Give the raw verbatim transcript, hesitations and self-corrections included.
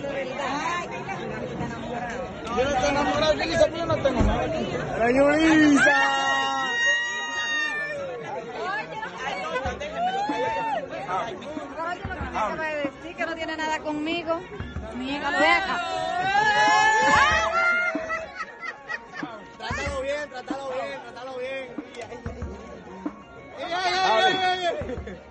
Yo no estoy enamorado, Yulisa, pero yo no tengo nada. ¡La Yulisa! Acaba de decir que no tiene nada conmigo. Niega, ve acá. Trátalo bien, trátalo bien, trátalo bien. ¡Ay, ay, ay, ay, ay!